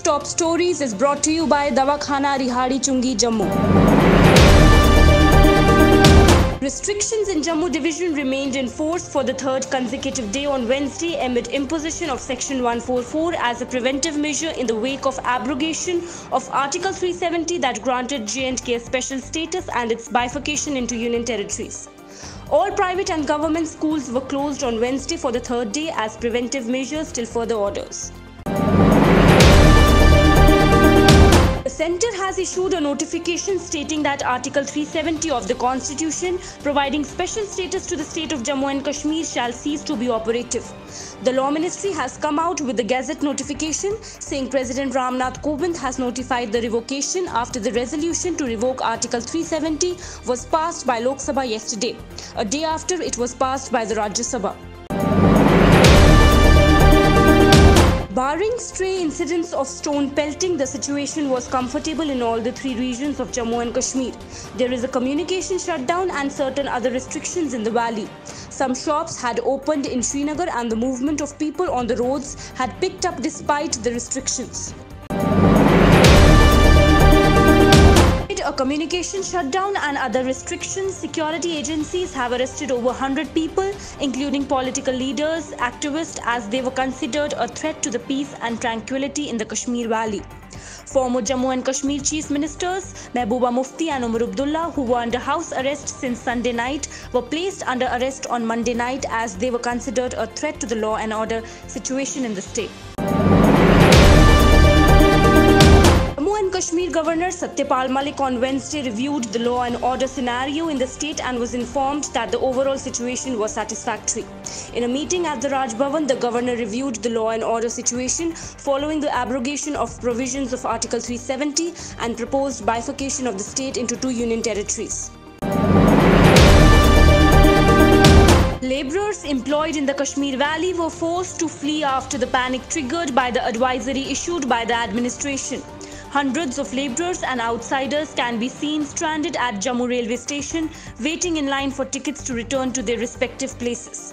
top stories is brought to you by Dawa, Khana, Rehari, Chungi, Jammu. Restrictions in Jammu division remained in force for the third consecutive day on Wednesday amid imposition of Section 144 as a preventive measure in the wake of abrogation of Article 370 that granted J&K special status and its bifurcation into union territories. All private and government schools were closed on Wednesday for the third day as preventive measures till further orders. The centre has issued a notification stating that Article 370 of the Constitution, providing special status to the state of Jammu and Kashmir, shall cease to be operative. The Law Ministry has come out with the Gazette notification saying President Ramnath Kovind has notified the revocation after the resolution to revoke Article 370 was passed by Lok Sabha yesterday, a day after it was passed by the Rajya Sabha. Barring stray incidents of stone pelting, the situation was comfortable in all the three regions of Jammu and Kashmir. There is a communication shutdown and certain other restrictions in the valley. Some shops had opened in Srinagar and the movement of people on the roads had picked up despite the restrictions. A communication shutdown and other restrictions, security agencies have arrested over 100 people, including political leaders, activists, as they were considered a threat to the peace and tranquility in the Kashmir Valley. Former Jammu and Kashmir Chief Ministers Mehbooba Mufti and Umar Abdullah, who were under house arrest since Sunday night, were placed under arrest on Monday night as they were considered a threat to the law and order situation in the state. Kashmir Governor Satyapal Malik on Wednesday reviewed the law and order scenario in the state and was informed that the overall situation was satisfactory. In a meeting at the Raj Bhavan, the governor reviewed the law and order situation following the abrogation of provisions of Article 370 and proposed bifurcation of the state into two union territories. Labourers employed in the Kashmir Valley were forced to flee after the panic triggered by the advisory issued by the administration. Hundreds of labourers and outsiders can be seen stranded at Jammu railway station, waiting in line for tickets to return to their respective places.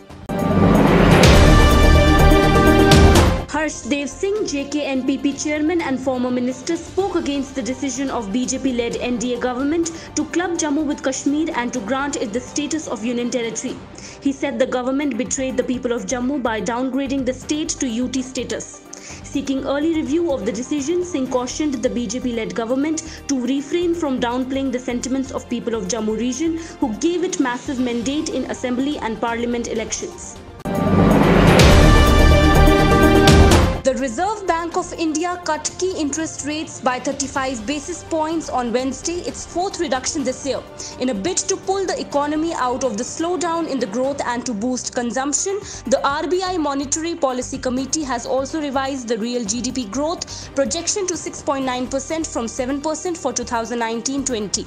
Harshdev Singh, JK-NPP chairman and former minister, spoke against the decision of BJP-led NDA government to club Jammu with Kashmir and to grant it the status of union territory. He said the government betrayed the people of Jammu by downgrading the state to UT status. Seeking early review of the decision, Singh cautioned the BJP-led government to refrain from downplaying the sentiments of people of Jammu region who gave it massive mandate in assembly and parliament elections. The Reserve Bank of India cut key interest rates by 35 basis points on Wednesday, its fourth reduction this year. In a bid to pull the economy out of the slowdown in the growth and to boost consumption, the RBI Monetary Policy Committee has also revised the real GDP growth projection to 6.9% from 7% for 2019-20.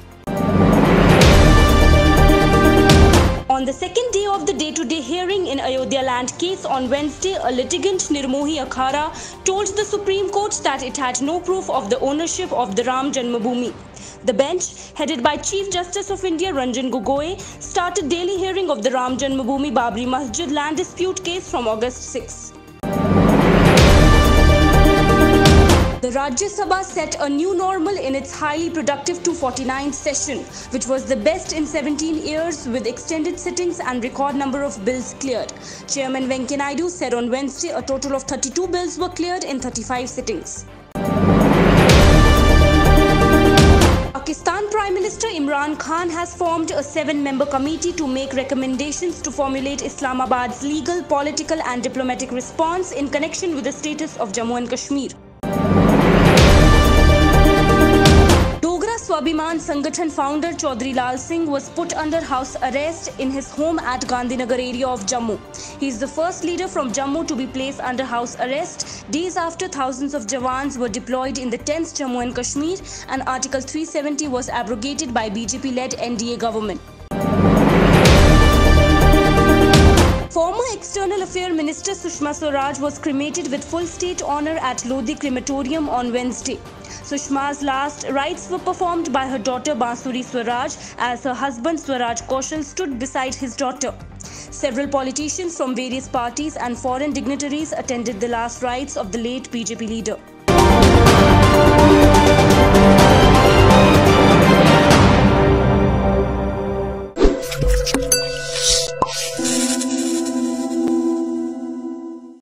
On the second day of the day-to-day hearing in Ayodhya land case on Wednesday, a litigant, Nirmohi Akhara, told the Supreme Court that it had no proof of the ownership of the Ram Janmabhoomi. The bench, headed by Chief Justice of India Ranjan Gogoi, started daily hearing of the Ram Janmabhoomi Babri Masjid land dispute case from August 6. The Rajya Sabha set a new normal in its highly productive 249th session, which was the best in 17 years with extended sittings and record number of bills cleared. Chairman Venkaiah Naidu said on Wednesday a total of 32 bills were cleared in 35 sittings. Pakistan Prime Minister Imran Khan has formed a 7-member committee to make recommendations to formulate Islamabad's legal, political and diplomatic response in connection with the status of Jammu and Kashmir. Swabhiman Sangathan founder Chaudhry Lal Singh was put under house arrest in his home at Gandhinagar area of Jammu. He is the first leader from Jammu to be placed under house arrest days after thousands of Jawans were deployed in the 10th Jammu and Kashmir and Article 370 was abrogated by BJP-led NDA government. Former External Affairs Minister Sushma Swaraj was cremated with full state honour at Lodi Crematorium on Wednesday. Sushma's last rites were performed by her daughter Bansuri Swaraj as her husband Swaraj Kaushal stood beside his daughter. Several politicians from various parties and foreign dignitaries attended the last rites of the late BJP leader.